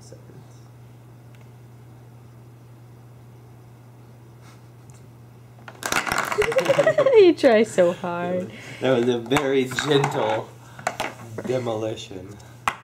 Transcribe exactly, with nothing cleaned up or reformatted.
seconds. You try so hard. That was a very gentle demolition.